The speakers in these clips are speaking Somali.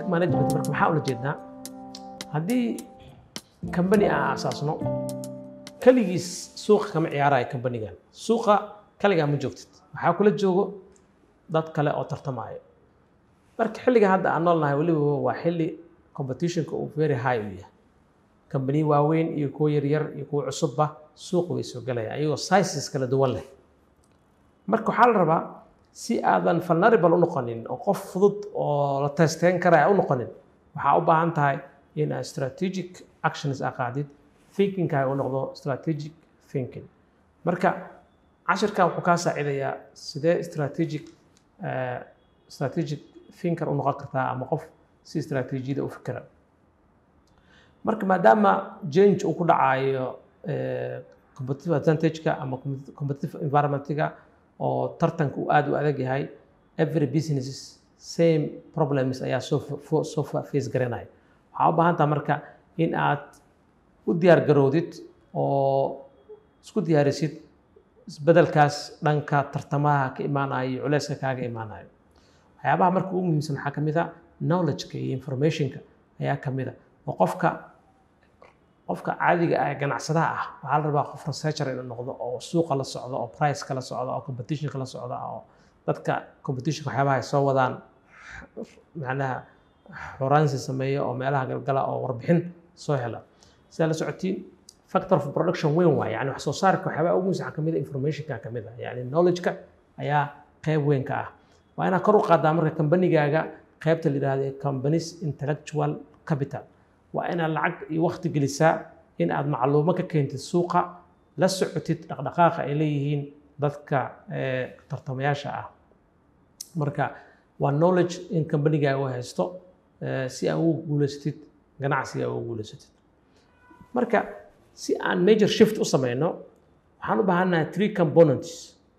management marka maxaa ula jeednaa haddii company aan asaasno kaligiis suuqa kama ciyaarayo company-gan suuqa kaligaa ma joogtid waxaa kula joogo dad kale oo tartamaya marka xilliga hadda aan noolnahay waliba waa xilli competitionka uu very high u yahay company waaweyn iyo kuwa yaryar iyo kuwa cusubba suuqa way soo galayaan ayagoo sizes kala duwan leh marka waxaa la rabaa si aadan vulnerable u noqonin oo qof fudud oo la testeyn karaya u noqonin waxaa u baahan tahay in aad strategic actions qaadid thinkingkaaga u noqdo strategic thinking marka cashirkan wuxuu kaa saacidayaa sidee strategic thinker u noqon kartaa ama qof si istaraatiijiyada u fikira marka maadaama change uu ku dhacayo competitive advantage-ka ama competitive environment-ga oo tartanka uu aad u adag yahay every businesses same problems ayaa soo face garanaya waxaa u baahan tahay marka in aad u diyaar garoodid oo isku diyaarisid isbedelkaas dhanka tartamaha ka imaanayo culeyska kaaga imaanayo waxyaabaha marka ugu muhiimsan waxaa ka mid ah knowledge-ka iyo information-ka ayaa ka mid ah oo qofka caadiga ah ganacsadaha ah waxaa la rabaa qof researcher inuu noqdo oo suuqa la socdo oo price kala socdo oo competition kala socdo oo dadka competition waxyaabaha ay soo wadaan macnaha xoraansi sameeyo oo meelaha galgala oo warbixin soo hela sida la socotiin factor of production weyn waay yani wax soo saarka waxyaabaha ugu muhiimsan ka mid ah information-ka ka mid ah yani knowledge-ka ayaa qayb weyn ka ah waa inaad kor u qaadaa marka kambanigaaga qaybta la yidhaahdo companies intellectual capital waa inaad lacag iyo waqti gelisaa in aad macluumo ka keentid suuqa la socotid dhaqdhaqaaqa ay leeyihiin dadka tartamayaasha ah marka waa knowledge in kambanigaaga haysto si aad ugu guulaysatid ganacsiga ugu guulaysatid marka si aan major shift u sameyno waxaan u baahanahay 3 components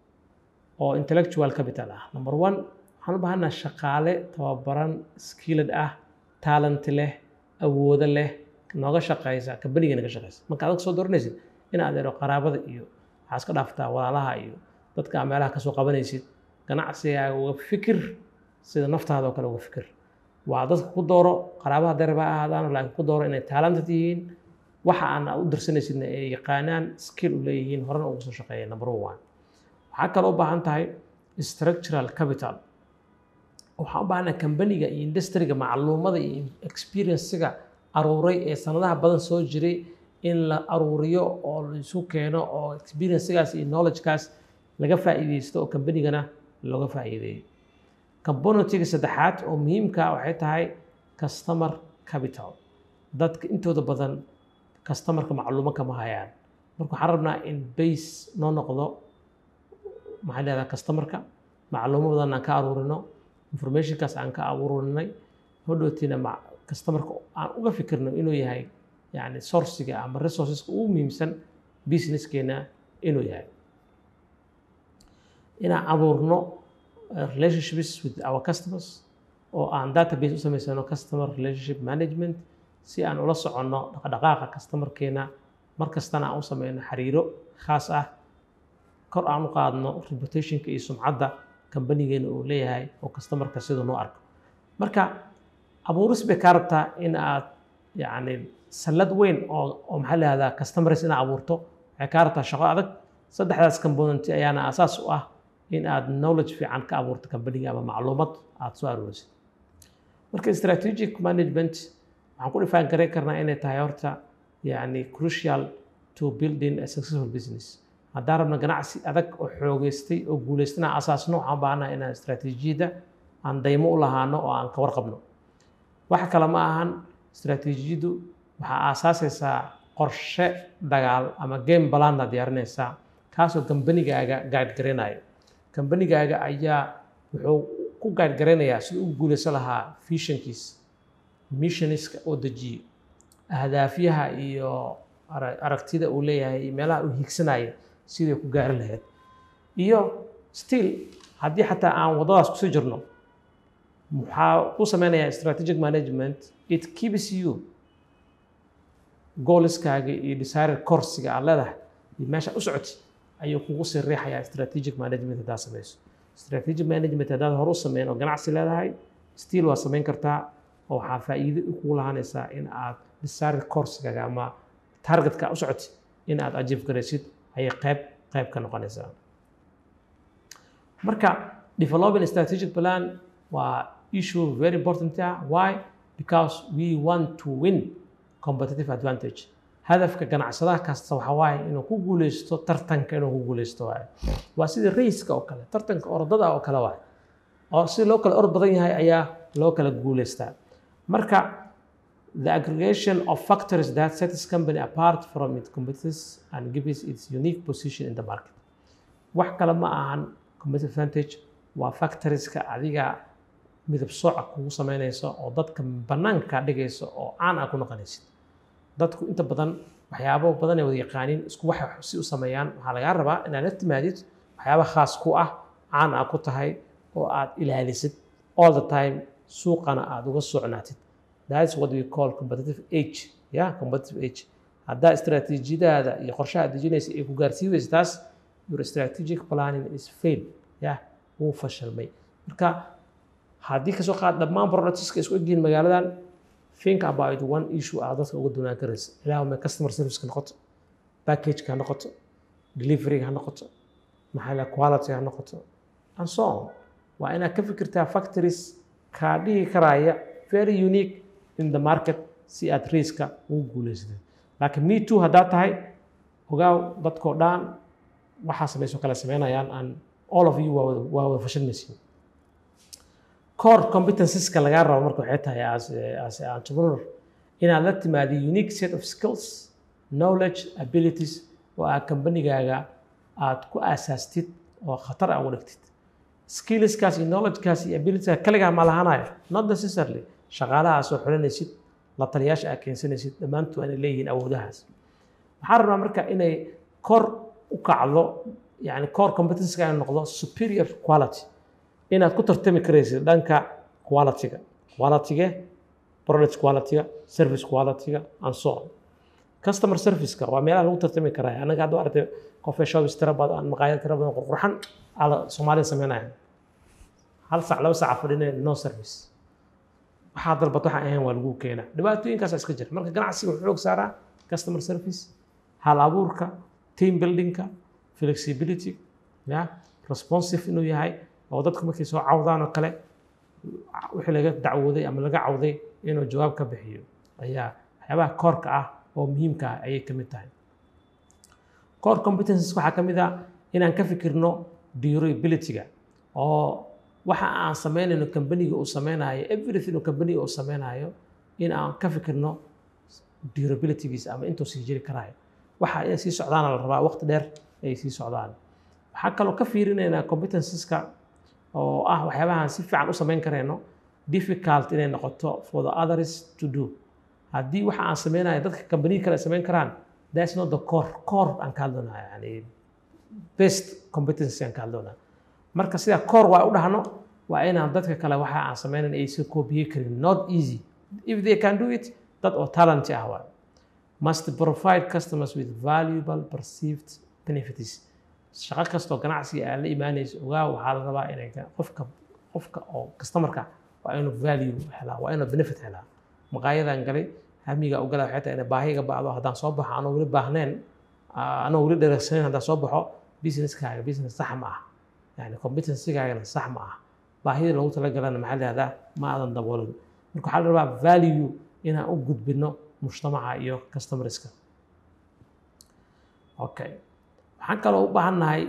oo intellectual capital ah number 1 waxaan u baahanahay shaqaale tababaran skilled ah talent leh awoodo leh nooga shaqeysa company-ga naga shaqeysa marka aad soo dooranaysid in aad eero qaraabada iyo waxaa iska dhaaftaa walaalaha iyo dadka meelaha ka soo qabanaysid ganacsigaaga uga fikir sida naftaada oo kale uga fikir waa dadka ku dooro qaraabaha darba ahaadaan laakiin ku dooro inay talented yihiin waxa aan u dirsanaysidna ay yaqaanaan skill u leeyihiin horena ugu soo shaqeeya number 1 waxaa kaloo u baahan tahay structural capital waxaan u baahanahay company-ga iyo industry-ga macluumada iyo experience-ga aruuray ee sanadaha badan soo jiray in la aruuriyo oo la isu keeno oo experience-gaas iyo knowledge-gaas laga faa'iideysto oo company-gana looga faa'iideeyo component-ga saddexaad oo muhiimka waxay tahay customer capital dadka intooda badan customer-ka macluumo kama hayaan marka waxaan rabnaa in base noo noqdo maxaa leedahay customer-ka macluumo badan aan ka aruurino information-kaas aan ka abuurinay hodhowtiina customer-ka aan uga fikirno inuu yahay yani source-ga ama resources-ka ugu muhiimsan business-keena inuu yahay inaan abuurno relationships with our customers oo aan database u samaysano customer relationship management si aan ula soconno dhaqdhaqaaqa customer-keena markastana aan u sameyno xiriiro khaas ah kor aan u qaadno reputation-ka iyo sumcadda company-geena uu leeyahay oo customer-ka siduu noo arko marka abuuris bay kaa rabtaa in aad yani sallad weyn oo maxaa la yihahdaa customers inaad abuurto waxay kaa rabtaa shaqo adag saddexdaas component ayaana asaas u ah in aad knowledge fiican ka abuurto company-ga ama macluumad aad soo aruurisid marka strategic management waxaan ku dhifaan garan karnaa inay tahay horta yani crucial to building a successful business haddaan rabno ganacsi adag oo xoogeystay oo guulaystana asaasno waxaan u baahanahay inaan istaraatiijiyadda aan daymo u lahaano oo aan ka warqabno waxa kale ma ahan istaraatiijiyaddu waxaa aasaasaysaa qorshe dagaal ama game plan-na diyaarinaysaa kaasoo kambanigaaga guide garanayo kambanigaaga ayaa wuxuu ku guide garanayaa siduu ugu guulaysan lahaa visionkiisa missioniska oo dejiyo ahdaafyaha iyo aragtida uu leeyahay meelaha uu hiigsanaya sidii ku gaari lahayd iyo still haddii xataa aan wadadaas kusoo jirno maxaa ku sameynayaa strategic management it keeps you goalskaaga iyo desired course-ga aad leedahay iyo meesha u socotay ayuu kugu sii riixayaa strategic management haddaad samayso strategic management haddaad hore u sameyn oo ganacsi leedahay still waa samayn kartaa oo waxaa faa'iido kugu lahaanaysaa in aad desired course-gaaga ama targetka u socotid in aad achieve garaysid ayay qayb ka noqonaysaa. Marka developing a strategic plan waa issue very important. Why? Because we want to win competitive advantage. hadafka ganacsadaha kasta waxa waaye inuu ku guuleysto tartanka, inuu ku guuleysto waaye. waa sida rayska oo kale, tartanka orodada oo kale waaye, oo si loo kala orod badan yahay ayaa loo kala guuleystaa. Marka the aggregation of factors that sets company apart from its competitors and gives its unique position in the market. wax kale ma ahan competitive advantage, waa factorska adiga midab sooca kugu sameynayso oo dadka banaanka dhigayso oo caan ah ku noqonaysid. dadku inta badan waxyaabo badan ay wada yaqaaniin isku wax si u sameeyaan, waxaa laga rabaa inaad la timaadid waxyaabo khaas ku ah, caan ah ku tahay oo aad ilaalisid all the time, suuqana aad uga socnaatid. That's what we call competitive edge. Competitive edge. haddaa istaraatiijiyadaada iyo qorshaha aad dejinaysa ay ku gaarsiinayso taas, your strategic planning is fail. wuu fashilmay. marka haddii kasoo qaad dhammaan productska isku egyihiin magaaladan, think about one issue aad dadka uga doonaan karaysa. ilaa ma customer service ka noqoto, package ka noqoto, delivery ka noqoto, maxaa quality ka noqoto, and so on. waa inaad ka fikirtaa factories kaa dhigi karaya very unique in the market si aad riska ugu guuleysatid. laakiin me too haddaad tahay, ogaaw dadkoo dhan waxaa samayso kala sameynayaan, and all of you waa wada fashilmaysiin. core competenceska lagaa rabo marka waxay tahay as entrepreneur inaad la timaado unique set of skills, knowledge, abilities oo aad kambanigaaga aad ku aasaastid oo khatar ah uga dhigtid. skillskaas iyo knowledgekaas iyo abilitieska kaligaa ma lahanayo, not necessarily. shaqaalaha soo xulanaysid, la taliyaasha aad keensanaysid, dhammaantood inay leeyihiin awoodahaas. waxaa rabaa marka inay kor u kacdo, yani core competenceska ay noqdo superior quality, inaad ku tartami karaysid dhanka quality-ga, product quality-ga, service quality-ga, and so on. customer service-ka waa meelaha lagu tartami karaa. anaga hadda aragtay coffee shops tira badan, maqaayad tira badan qurqurxan ala Soomaaliya sameynaya, hal saac laba saac fadhinay no service. waxaa dalbad waxa ahayn waa lagu keenaa. dhibaatooyinkaas iska jira. marka ganacsiga wuxuu xoog saaraa customer service, hal abuurka, team building-ka, flexibility, responsive inuu yahay, oo dadku markay soo cawdaan oo kale wixii laga dacwooday ama laga cawday inuu jawaab ka bixiyo ayaa waxyaabaha koorka ah oo muhiimka ah ayay ka mid tahay. core competences waxaa ka mid ah inaan ka fikirno durability-ga, oo waxa aan sameynayno kambaniga uu sameynayo, everything uu kambaniga uu sameynayo, in aan ka fikirno durability-giisa ama intuu sii jiri karaayo. waxa ay sii socdaan la rabaa waqti dheer ay sii socdaan. waxaa kaloo ka fiirinaynaa competenceska oo ah waxyaabahan si fiican u sameyn karayno, difficult inay noqoto for the others to do. haddii waxa aan sameynayo dadka kambaniga kale sameyn karaan, that's not the core aan ka hadlanayo, yani best competency aan ka hadlanayo. marka sida core waa u dhahno, waa inaan dadka kale waxa aan sameynayn aysan copy karin. not easy. if they can do it, dad oo talent ah waa. must provide customers with valuable perceived benefits. shaqo kastoo ganacsiga aad la imaanayso, ogaa waxaa la rabaa inay qofka oo customerka waa inuu value helaa, waa inuu benefit helaa. maqaayadan galay, hamiga u galay waxay tahay inay baahiga bacdo. haddaan soo baxo anoo weli baahnayn, anoo weli dhereegsanayn, haddaan soo baxo businesskaaga business sax ma ah, yani competency-gaagana sax ma ah, baahida loogu talagalana maxaa la yihahdaa ma aadan daboolin. marka waxaa la rabaa value inaan u gudbino mujtamaca iyo customerska. okay, waxaan kaloo u baahannahay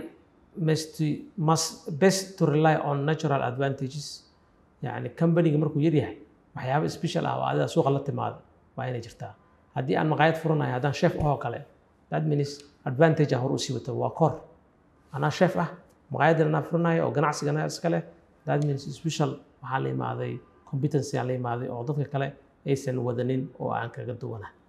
best to rely on natural advantages. yani kambaniga markuu yar yahay, waxyaabo special ah oo adiga suuqa la timaado waa inay jirtaa. haddii aan maqaayad furanayo, haddaan chef ahoo kale, that means advantage hor u sii wato waa kor. anaa chef ah, maqaayadan anaa furanayo oo ganacsigana iska leh, that means special waxaa la imaaday competency aan la imaaday oo dadka kale aysan wadanin oo aan kaga duwanahay.